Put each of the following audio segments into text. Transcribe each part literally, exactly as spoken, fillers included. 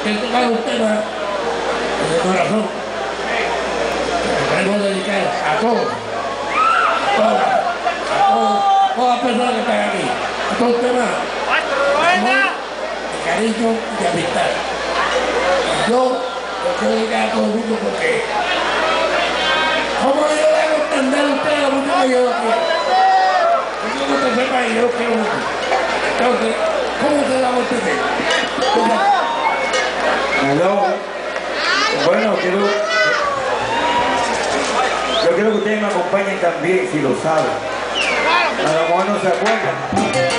quiero tocar un tema de corazón que queremos dedicar a todos, a todas, a todos, todas las personas que están aquí. Esto es un tema de amor, de cariño y de amistad. Yo lo quiero dedicar a todo el mundo porque, como yo le hago entender a ustedes lo mucho que yo lo quiero. Yo quiero que usted sepa y yo lo quiero mucho. Entonces, ¿cómo se da a entender? Hello. Bueno, quiero, yo quiero que ustedes me acompañen también, si lo saben. A lo mejor no se acuerdan.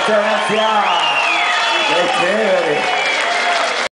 Muchas gracias. Qué chévere.